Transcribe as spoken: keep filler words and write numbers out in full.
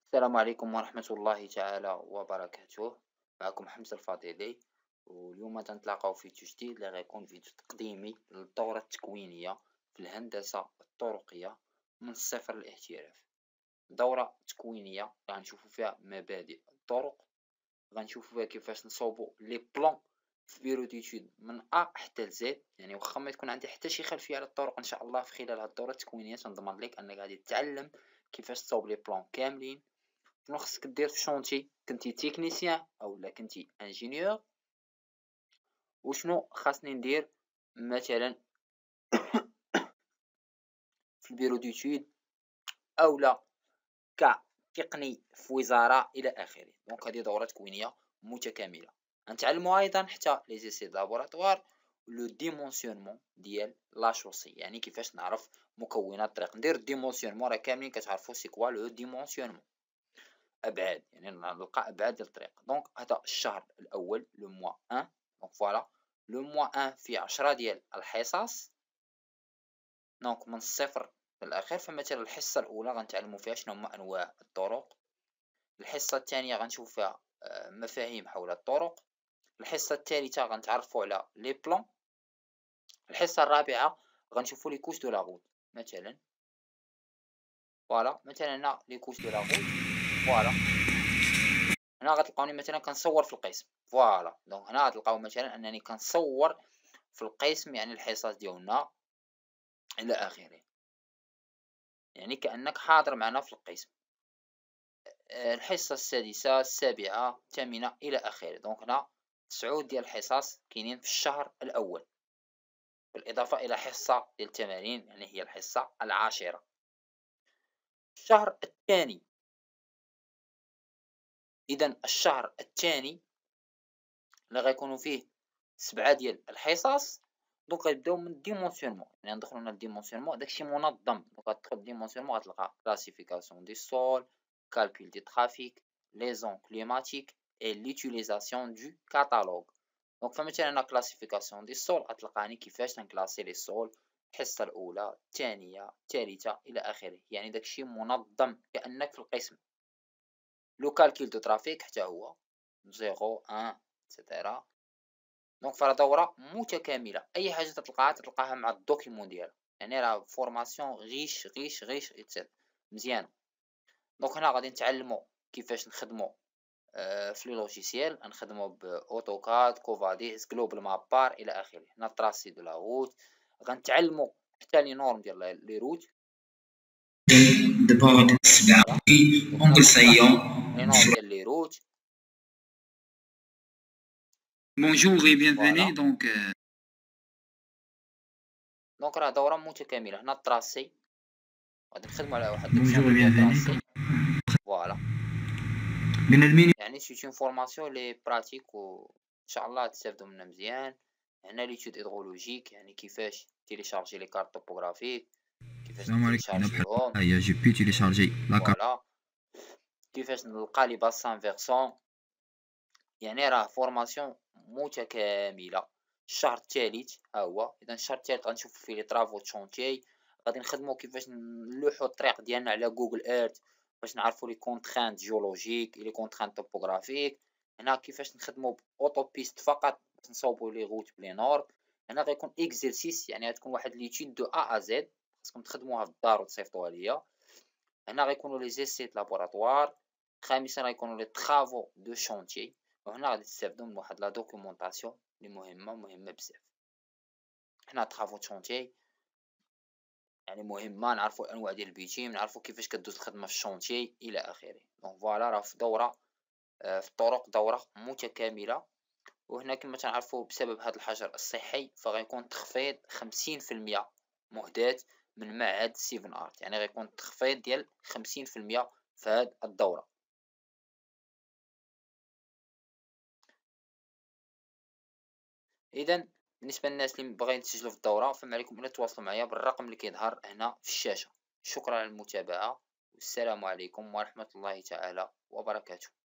السلام عليكم ورحمة الله تعالى وبركاته. معكم حمزة الفضيلي، واليوم تنتلاقاو في فيديو جديد اللي غيكون فيديو تقديمي للدورة التكوينية في الهندسة الطرقية من الصفر للاحتراف. دورة تكوينية غنشوفو فيها مبادئ الطرق، غنشوفو فيها كيفاش نصوبو لي بلون في بيرو ديتود من أ حتى لزد. يعني واخا ما تكون عندي حتى شي خلفية على الطرق، ان شاء الله في خلال هاد الدورة التكوينية تنضمن لك انك غادي تتعلم كيفاش تصوب لي بلون كاملين. شنو خصك دير في شونتي كنتي تكنيسيان او لا كنتي انجينيور، وشنو خاصني ندير مثلا في البيرو ديتود او لا كتقني في وزاره الى اخره. دونك هذه دوره تكوينيه متكامله. نتعلموا ايضا حتى لي زيسي لابوراتوار، لو ديمونسيونمون ديال لا شوسي، يعني كيفاش نعرف مكونات الطريق. ندير ديمونسيونمون، راه كاملين كتعرفوا سي كوا لو ديمونسيونمون، ابعاد، يعني نلقى ابعاد ديال الطريق. دونك هذا الشهر الاول لو موا واحد. دونك فوالا لو موا واحد فيه عشرة ديال الحصص، دونك من الصفر للاخر. فمثلا الحصه الاولى غنتعلموا فيها شنو هما انواع الطرق، الحصه الثانيه غنشوف فيها آه، مفاهيم حول الطرق، الحصه الثالثه غنتعرفوا على لي بلون، الحصه الرابعه غنشوفوا لي كوش دو لا روت. مثلا فوالا مثلا هنا لي كوش دو لا روت. فوالا هنا غتلقاوني مثلا كنصور في القسم. فوالا دونك هنا غتلقاو مثلا انني كنصور في القسم، يعني الحصص ديالنا الى اخره، يعني كانك حاضر معنا في القسم. الحصه السادسه السابعه الثامنه الى اخره. دونك هنا تسعود ديال الحصص كاينين في الشهر الاول، بالاضافه الى حصه ديال التمارين، يعني هي الحصه العاشره. الشهر الثاني، اذا الشهر الثاني اللي غيكونوا فيه سبعه ديال الحصص، دونك غيبداو من الديمونسيونمون، يعني ندخلوا لنا الديمونسيونمون داكشي منظم. دونك غتدخل الديمونسيونمون غتلقى كلاسيفيكاسيون دي سول، كالكول دي ترافيك، لي زون كليماتيك اي ليوتيليزاسيون دو كاتالوج. دونك فمثلا هنا كلاسيفيكاسيون دي سول غتلقاني كيفاش نكلاسي لي سول، الحصه الاولى الثانيه الثالثه الى اخره، يعني داكشي منظم كانك في القسم. لو كالكول دو ترافيك حتى هو صفر واحد اكسيتيرا. دونك فرا دوره متكامله، اي حاجه تلقاها تلقاها مع الدوكيمون ديالها، يعني راه فورماسيون غيش غيش غيش يتسد مزيان. دونك هنا غادي نتعلموا كيفاش نخدموا آه في لي لوجيسيال، نخدموا باوتوكاد، كوفاديس، جلوبال مابار الى اخره. هنا تراسي دو لا روت، غنتعلموا حتى لي نورم ديال لي روت دابا السبعة اونغل سايون. لي نورم ديال لي روت. بونجور et bienvenue. donc دونك راه دوره متكامله. هنا التراسي غادي نخدموا على واحد بونجور et ديال bienvenue. التراسي. فوالا من الميني يعني سيت اون فورماسيون لي براتيك، و ان شاء الله تستافدوا منها مزيان. هنا ليتود هيدرولوجيك، يعني كيفاش تيليشارجي لي كارت توبوغرافيك، كيفاش السلام عليكم. تيليشارجيهم. هيا جي بي تيليشارجي لاكارت. فوالا كيفاش نلقى لي باسان فيرسون، يعني راه فورماسيون متكامله. الشهر الثالث ها هو. اذا الشهر الثالث غنشوفوا فيه لي طرافو شونتيي، غادي نخدموا كيفاش نلوحوا الطريق ديالنا على جوجل ايرث باش نعرفوا لي كونترانت جيولوجيك لي كونترانت توبوغرافيك. هنا كيفاش نخدموا باوتو بيست فقط باش نصوبوا لي روت بلي نورد. هنا غيكون اكزرسيس، يعني غتكون واحد ليتود دو ا ا زد، خاصكم تخدموها في الدار وتصيفطوها ليا. هنا غيكونوا لي زيسيت لابوراتوار. خامسا غيكونوا لي طرافو دو شونتيي، وهنا غادي تستافدوا من واحد لا دوكيومونطاسيون اللي مهمه مهمه بزاف. هنا طرافو شونتيي يعني مهمه، نعرفوا الانواع ديال البيتيم، نعرفوا كيفاش كدوز الخدمه في الشونتيي الى اخره. دونك فوالا راه في دوره في الطرق دوره متكامله. وهنا كما تعرفوا بسبب هذا الحجر الصحي فغيكون تخفيض خمسين في المية مهدات من معهد سيفن ارت، يعني غيكون تخفيض ديال خمسين في المية في هذه الدوره. اذا بالنسبه للناس اللي باغيين يتسجلوا في الدوره فما عليكم الا تواصلوا معايا بالرقم اللي كيظهر هنا في الشاشه. شكرا على المتابعه، والسلام عليكم ورحمه الله تعالى وبركاته.